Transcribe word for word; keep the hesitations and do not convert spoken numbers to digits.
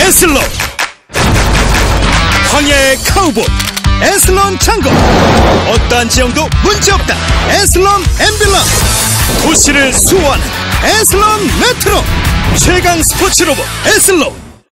애슬론, 황야의 카우보이 애슬론 장군, 어떠한 지형도 문제없다 애슬론 앰뷸런스, 도시를 수호하는 애슬론 메트론, 최강 스포츠 로봇 애슬론.